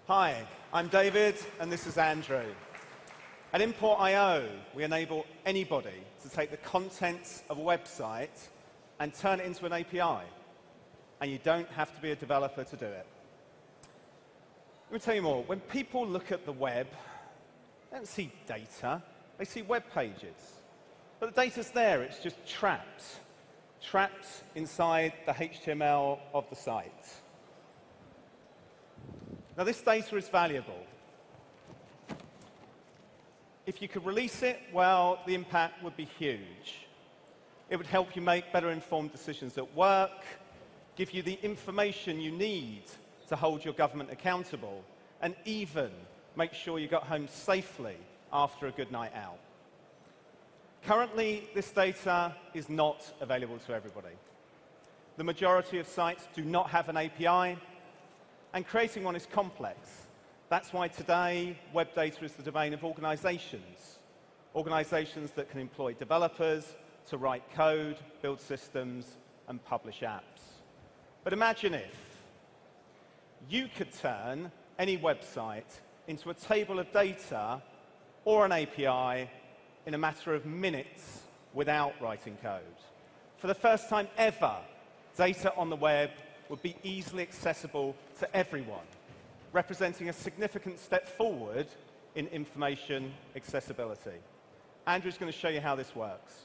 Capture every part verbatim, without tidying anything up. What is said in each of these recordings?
Hi, I'm David, and this is Andrew. At Import dot I O, we enable anybody to take the contents of a website and turn it into an A P I. And you don't have to be a developer to do it. Let me tell you more. When people look at the web, they don't see data, they see web pages. But the data's there, it's just trapped. Trapped inside the H T M L of the site. Now, this data is valuable. If you could release it, well, the impact would be huge. It would help you make better informed decisions at work, give you the information you need to hold your government accountable, and even make sure you got home safely after a good night out. Currently, this data is not available to everybody. The majority of sites do not have an A P I, and creating one is complex. That's why today, web data is the domain of organizations. Organizations that can employ developers to write code, build systems, and publish apps. But imagine if you could turn any website into a table of data or an A P I in a matter of minutes without writing code. For the first time ever, data on the web would be easily accessible to everyone, representing a significant step forward in information accessibility. Andrew's going to show you how this works.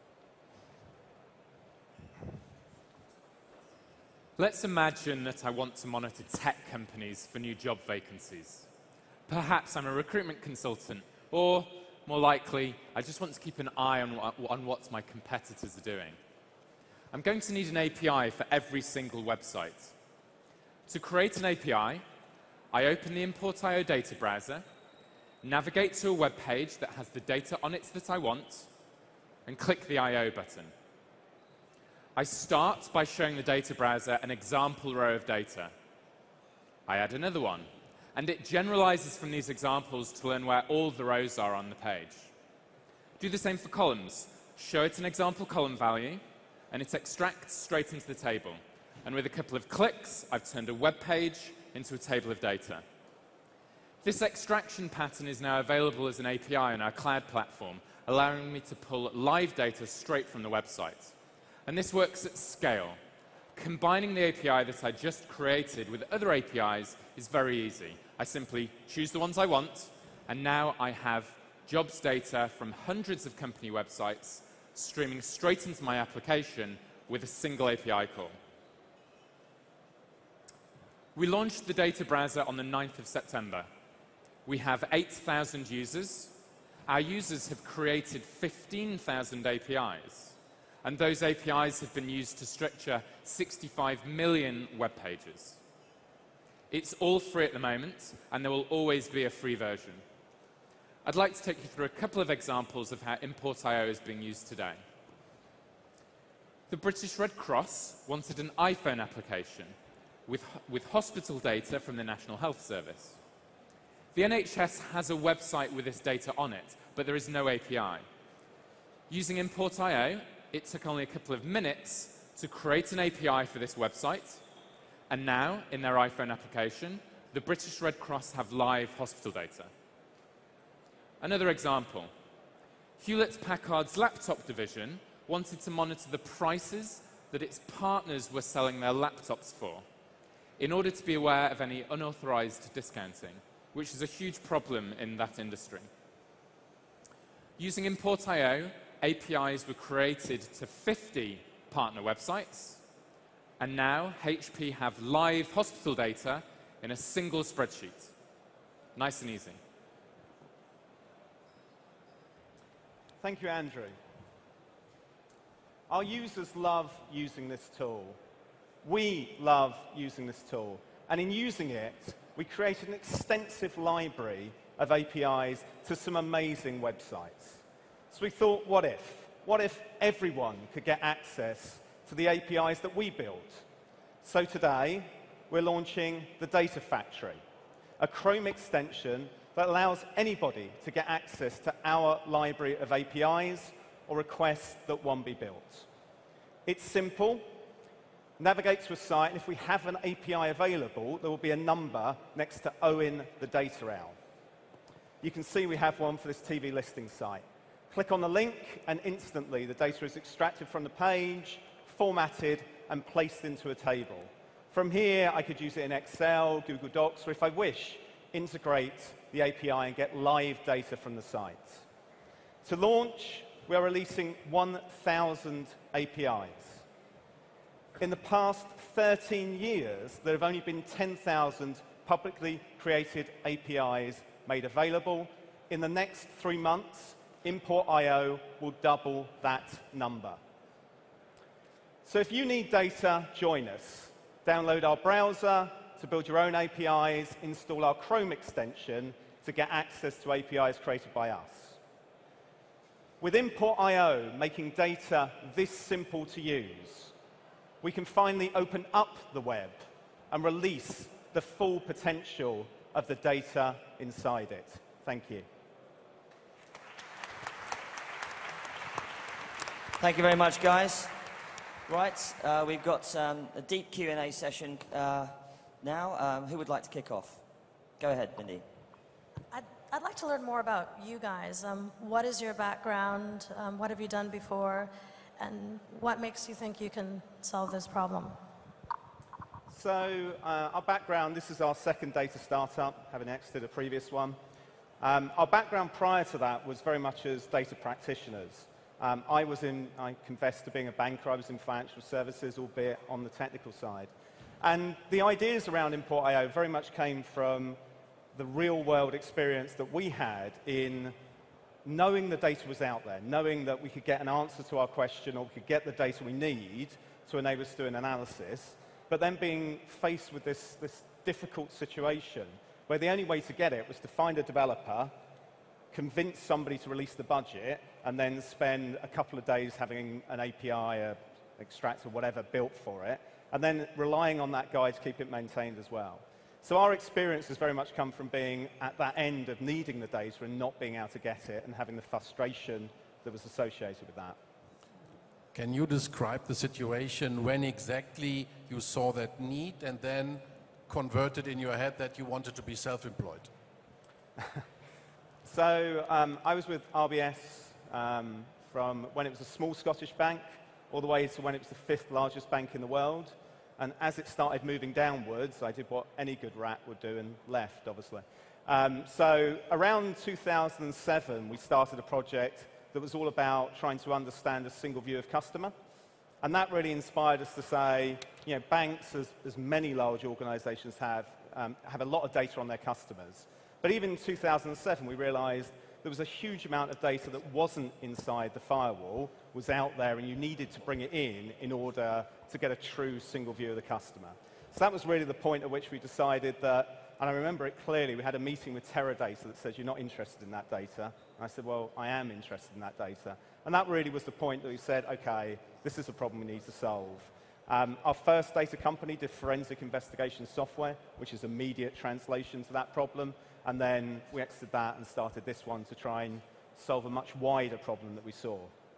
Let's imagine that I want to monitor tech companies for new job vacancies. Perhaps I'm a recruitment consultant, or more likely, I just want to keep an eye on what, on what my competitors are doing. I'm going to need an A P I for every single website. To create an A P I, I open the Import dot I O data browser, navigate to a web page that has the data on it that I want, and click the I O button. I start by showing the data browser an example row of data. I add another one, and it generalizes from these examples to learn where all the rows are on the page. Do the same for columns. Show it an example column value, and it extracts straight into the table. And with a couple of clicks, I've turned a web page into a table of data. This extraction pattern is now available as an A P I on our cloud platform, allowing me to pull live data straight from the website. And this works at scale. Combining the A P I that I just created with other A P Is is very easy. I simply choose the ones I want, and now I have jobs data from hundreds of company websites streaming straight into my application with a single A P I call. We launched the data browser on the ninth of September. We have eight thousand users. Our users have created fifteen thousand A P Is, and those A P Is have been used to structure sixty-five million web pages. It's all free at the moment, and there will always be a free version. I'd like to take you through a couple of examples of how Import dot I O is being used today. The British Red Cross wanted an iPhone application with, with hospital data from the National Health Service. The N H S has a website with this data on it, but there is no A P I. Using Import dot I O, it took only a couple of minutes to create an A P I for this website, and now, in their iPhone application, the British Red Cross have live hospital data. Another example, Hewlett-Packard's laptop division wanted to monitor the prices that its partners were selling their laptops for, in order to be aware of any unauthorized discounting, which is a huge problem in that industry. Using Import dot I O, A P Is were created to fifty partner websites, and now H P have live hospital data in a single spreadsheet. Nice and easy. Thank you, Andrew. Our users love using this tool. We love using this tool. And in using it, we created an extensive library of A P Is to some amazing websites. So we thought, what if? What if everyone could get access to the A P Is that we built? So today, we're launching the Data Factory, a Chrome extension that allows anybody to get access to our library of A P Is or request that one be built. It's simple. navigate to a site, and if we have an A P I available, there will be a number next to owing the data out. You can see we have one for this T V listing site. Click on the link, and instantly the data is extracted from the page, formatted, and placed into a table. From here, I could use it in Excel, Google Docs, or if I wish, integrate the A P I and get live data from the site. To launch, we are releasing one thousand A P Is. In the past thirteen years, there have only been ten thousand publicly created A P Is made available. In the next three months, Import dot I O will double that number. So if you need data, join us. Download our browser to build your own A P Is, install our Chrome extension to get access to A P Is created by us. With Import dot I O making data this simple to use, we can finally open up the web and release the full potential of the data inside it. Thank you. Thank you very much, guys. Right, uh, we've got um, a deep Q and A session uh, now. Um, who would like to kick off? Go ahead, Mindy. I'd, I'd like to learn more about you guys. Um, what is your background? Um, what have you done before? And what makes you think you can solve this problem? So uh, our background, this is our second data startup, having exited a previous one. Um, our background prior to that was very much as data practitioners. Um, I was in, I confess to being a banker, I was in financial services, albeit on the technical side. And the ideas around Import dot I O very much came from the real-world experience that we had in knowing the data was out there, knowing that we could get an answer to our question or we could get the data we need to enable us to do an analysis, but then being faced with this, this difficult situation where the only way to get it was to find a developer, convince somebody to release the budget, and then spend a couple of days having an A P I, a extractor, whatever, built for it, and then relying on that guy to keep it maintained as well. So our experience has very much come from being at that end of needing the data and not being able to get it and having the frustration that was associated with that. Can you describe the situation when exactly you saw that need and then converted in your head that you wanted to be self-employed? So um, I was with R B S um, from when it was a small Scottish bank all the way to when it was the fifth largest bank in the world. And as it started moving downwards, I did what any good rat would do and left, obviously. Um, so around two thousand seven, we started a project that was all about trying to understand a single view of customer. And that really inspired us to say, you know, banks, as, as many large organizations have, um, have a lot of data on their customers. But even in two thousand seven, we realized there was a huge amount of data that wasn't inside the firewall, was out there, and you needed to bring it in in order to get a true single view of the customer. So that was really the point at which we decided that, and I remember it clearly, we had a meeting with Teradata that says, you're not interested in that data. And I said, well, I am interested in that data. And that really was the point that we said, okay, this is a problem we need to solve. Um, our first data company did forensic investigation software, which is immediate translation to that problem. And then we exited that and started this one to try and solve a much wider problem that we saw.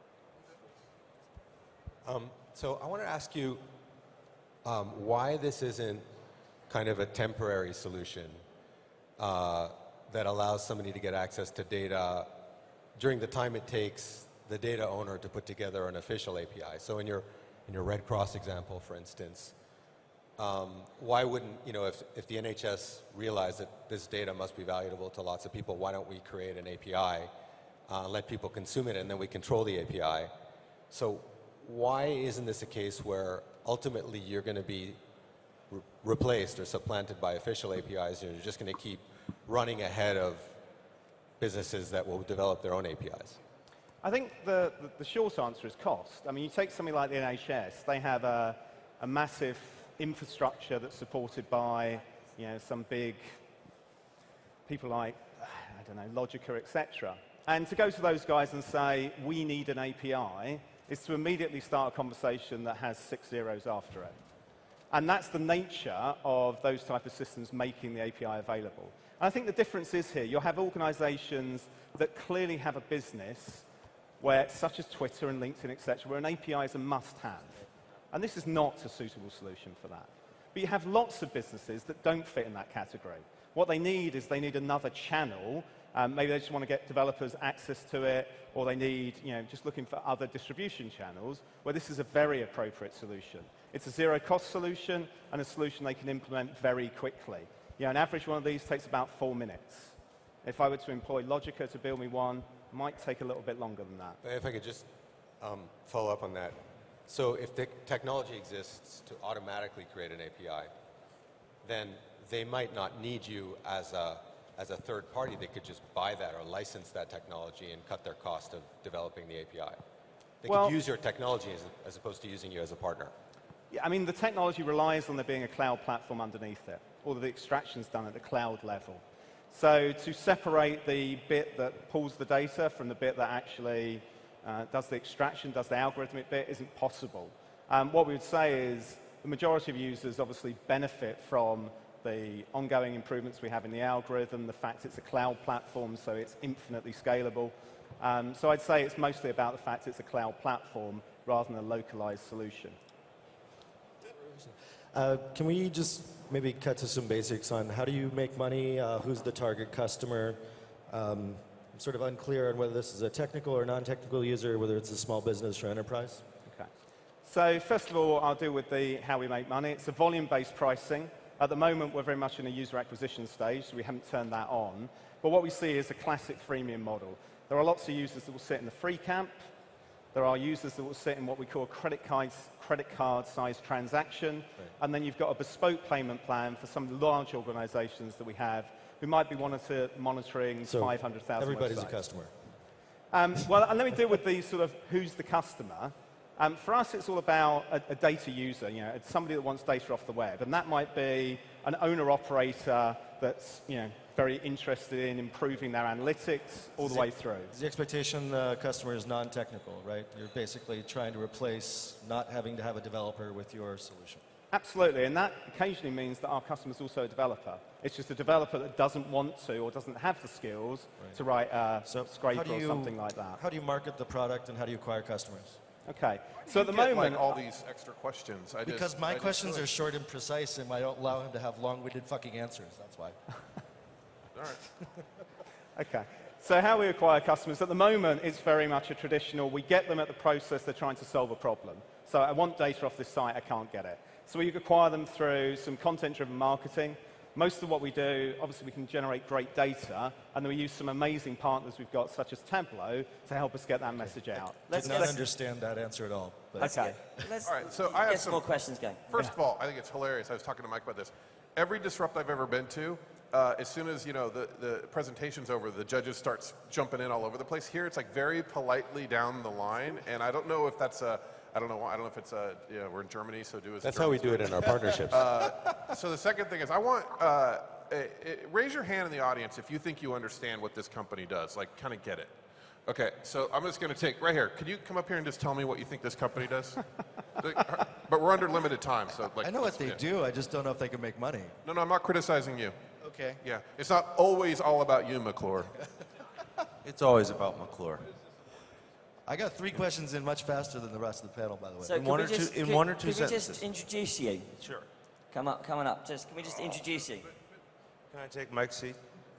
Um, so I want to ask you um, why this isn't kind of a temporary solution uh, that allows somebody to get access to data during the time it takes the data owner to put together an official A P I. So in your, in your Red Cross example, for instance, Um, why wouldn't, you know, if, if the N H S realized that this data must be valuable to lots of people, why don't we create an A P I, uh, let people consume it, and then we control the A P I? So why isn't this a case where ultimately you're going to be re replaced or supplanted by official A P Is, and you're just going to keep running ahead of businesses that will develop their own A P Is? I think the, the, the short answer is cost. I mean, you take something like the N H S, they have a, a massive infrastructure that's supported by, you know, some big people like, I don't know, Logica, et cetera. And to go to those guys and say, we need an A P I, is to immediately start a conversation that has six zeros after it. And that's the nature of those type of systems making the A P I available. And I think the difference is here, you'll have organizations that clearly have a business where, such as Twitter and LinkedIn, et cetera, where an A P I is a must-have. And this is not a suitable solution for that. But you have lots of businesses that don't fit in that category. What they need is they need another channel. Um, maybe they just want to get developers access to it, or they need, you know, just looking for other distribution channels, where this is a very appropriate solution. It's a zero-cost solution and a solution they can implement very quickly. You know, an average one of these takes about four minutes. If I were to employ Logica to build me one, it might take a little bit longer than that. If I could just um, follow up on that. So if the technology exists to automatically create an A P I, then they might not need you as a, as a third party. They could just buy that or license that technology and cut their cost of developing the A P I. They well, could use your technology as, as opposed to using you as a partner. Yeah, I mean, the technology relies on there being a cloud platform underneath it. All of the extraction's done at the cloud level. So to separate the bit that pulls the data from the bit that actually uh, does the extraction, does the algorithmic bit, isn't possible. Um, what we would say is the majority of users obviously benefit from the ongoing improvements we have in the algorithm, the fact it's a cloud platform, so it's infinitely scalable. Um, so I'd say it's mostly about the fact it's a cloud platform rather than a localized solution. Uh, can we just maybe cut to some basics on how do you make money, uh, who's the target customer? Um, I'm sort of unclear on whether this is a technical or non-technical user, whether it's a small business or enterprise. Okay. So first of all, I'll deal with the how we make money. It's a volume-based pricing. At the moment, we're very much in a user acquisition stage, so we haven't turned that on. But what we see is a classic freemium model. There are lots of users that will sit in the free camp. There are users that will sit in what we call a credit card, credit card size transaction. Right. And then you've got a bespoke payment plan for some large organizations that we have who might be monitor, monitoring so five hundred thousand everybody's websites. a customer. Um, well, and let me deal with the sort of who's the customer. Um, for us, it's all about a, a data user. You know, it's somebody that wants data off the web. And that might be an owner-operator that's, you know, very interested in improving their analytics all the way through. Is the expectation the customer is non-technical, right? You're basically trying to replace not having to have a developer with your solution. Absolutely, and that occasionally means that our customer is also a developer. It's just a developer that doesn't want to or doesn't have the skills right. to write a so scraper you, or something like that. How do you market the product and how do you acquire customers? Okay, so at the get, moment... like, all these extra questions. I because just, my I questions just, are short and precise and I don't allow him to have long-winded fucking answers, that's why. All right. Okay. So how we acquire customers, at the moment, it's very much a traditional, we get them at the process they're trying to solve a problem. So I want data off this site, I can't get it. So we acquire them through some content-driven marketing. Most of what we do, obviously we can generate great data, and then we use some amazing partners we've got, such as Tableau, to help us get that message out. I did not understand that answer at all. But okay. Let's all right, so I have get some more questions going. First yeah. of all, I think it's hilarious. I was talking to Mike about this. Every Disrupt I've ever been to, Uh, as soon as, you know, the, the presentation's over, the judges start jumping in all over the place. Here, it's like very politely down the line, and I don't know if that's a, I don't know, I don't know if it's a, you know, we're in Germany, so do as That's how we do it in our partnerships. Uh, so the second thing is, I want, uh, a, a, raise your hand in the audience if you think you understand what this company does, like kind of get it. Okay, so I'm just going to take, right here, could you come up here and just tell me what you think this company does? But we're under limited time, so like. I know what they yeah. do, I just don't know if they can make money. No, no, I'm not criticizing you. Okay. Yeah, it's not always all about you, McClure. It's always about McClure. I got three questions in much faster than the rest of the panel, by the way. So in one or two, in could, one or two could sentences. we just introduce you? Sure. Come up, coming up. Just can we just introduce you? Can I take Mike's seat?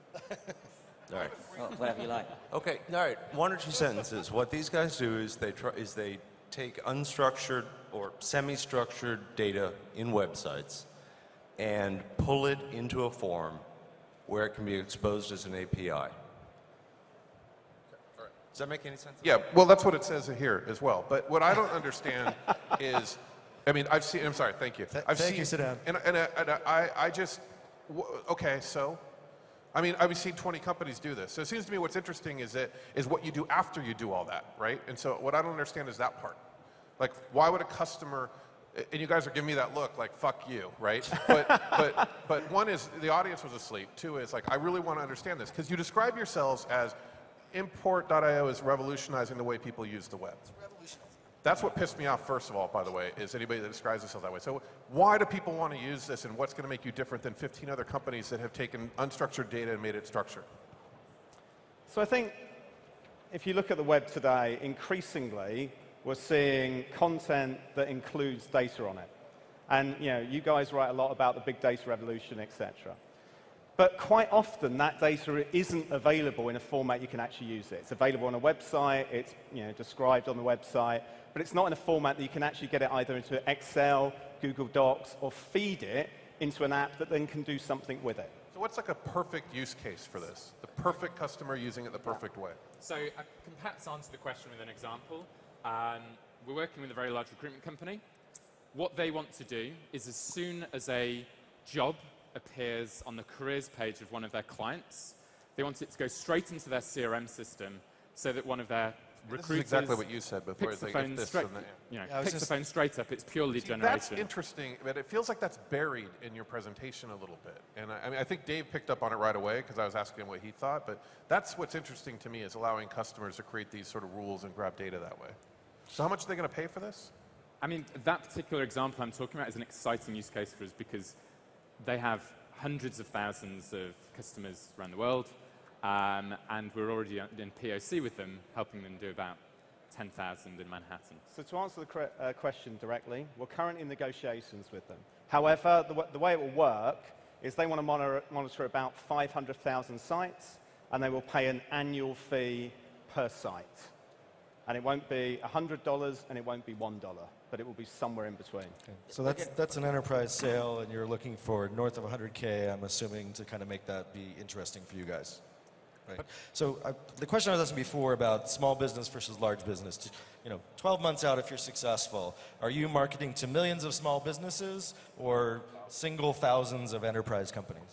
All right. Oh, whatever you like. Okay. All right. One or two sentences. What these guys do is they try, is they take unstructured or semi-structured data in websites and pull it into a form where it can be exposed as an A P I. Does that make any sense? Yeah, well, that's what it says here as well. But what I don't understand is, I mean, I've seen, I'm sorry, thank you. Th I've thank seen, you, sit down. And, and, and I, I just, okay, so, I mean, I've seen twenty companies do this. So it seems to me what's interesting is that, is what you do after you do all that, right? And so what I don't understand is that part. Like, why would a customer, and you guys are giving me that look like, fuck you, right? But, but, but one is, the audience was asleep. Two is, like, I really want to understand this. Because you describe yourselves as, import dot i o is revolutionizing the way people use the web. That's what pissed me off, first of all, by the way, is anybody that describes themselves that way. So why do people want to use this, and what's going to make you different than fifteen other companies that have taken unstructured data and made it structured? So I think if you look at the web today, increasingly, we're seeing content that includes data on it. And you know, you guys write a lot about the big data revolution, et cetera. But quite often, that data isn't available in a format you can actually use it. It's available on a website, it's you know, described on the website, but it's not in a format that you can actually get it either into Excel, Google Docs, or feed it into an app that then can do something with it. So what's like a perfect use case for this? The perfect customer using it the perfect way? So I can perhaps answer the question with an example. Um, we're working with a very large recruitment company. What they want to do is as soon as a job appears on the careers page of one of their clients, they want it to go straight into their C R M system so that one of their recruiters This is exactly what you said before. picks, the like, phone, this straight, and that, you know, Yeah, I was picks the just- phone straight up. It's pure lead See, generation. that's interesting, but it feels like that's buried in your presentation a little bit. And I, I mean, I think Dave picked up on it right away because I was asking him what he thought, but that's what's interesting to me is allowing customers to create these sort of rules and grab data that way. So how much are they going to pay for this? I mean, that particular example I'm talking about is an exciting use case for us because they have hundreds of thousands of customers around the world, um, and we're already in P O C with them, helping them do about ten thousand in Manhattan. So to answer the uh, question directly, we're currently in negotiations with them. However, the, the way it will work is they want to monitor, monitor about five hundred thousand sites, and they will pay an annual fee per site. And it won't be one hundred dollars, and it won't be one dollar, but it will be somewhere in between. Okay. So that's, that's an enterprise sale, and you're looking for north of one hundred K, I'm assuming, to kind of make that be interesting for you guys. Right. So uh, the question I was asking before about small business versus large business, you know, twelve months out if you're successful, are you marketing to millions of small businesses or single thousands of enterprise companies?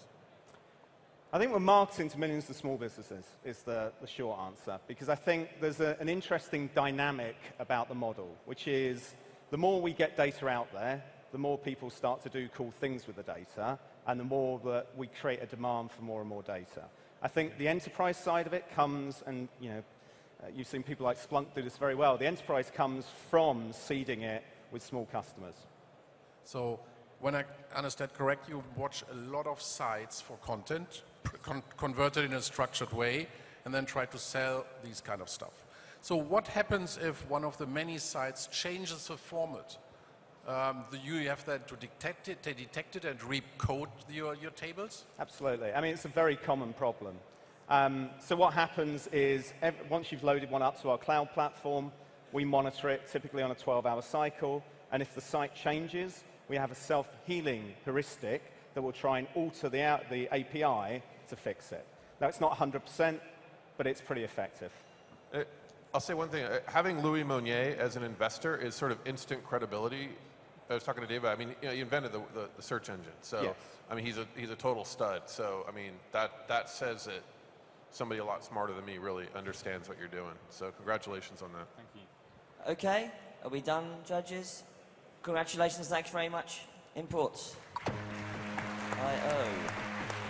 I think we're marketing to millions of small businesses is the, the short answer, because I think there's a, an interesting dynamic about the model, which is the more we get data out there, the more people start to do cool things with the data, and the more that we create a demand for more and more data. I think the enterprise side of it comes, and you know, uh, you've seen people like Splunk do this very well. The enterprise comes from seeding it with small customers. So when I understand correct, you watch a lot of sites for content, con converted in a structured way, and then try to sell these kind of stuff. So what happens if one of the many sites changes the format? Um, do you have then to detect it, to detect it and recode your, your tables? Absolutely. I mean, it's a very common problem. Um, so what happens is, every, once you've loaded one up to our cloud platform, we monitor it typically on a twelve hour cycle, and if the site changes, we have a self-healing heuristic that will try and alter the, out, the A P I to fix it. Now, it's not one hundred percent, but it's pretty effective. Uh, I'll say one thing. Uh, having Louis Monnier as an investor is sort of instant credibility. I was talking to Dave. I mean, you know, he invented the, the, the search engine. So, yes. I mean, he's a, he's a total stud. So, I mean, that, that says that somebody a lot smarter than me really understands what you're doing. So, congratulations on that. Thank you. Okay, are we done, judges? Congratulations, thanks very much. Imports. I O.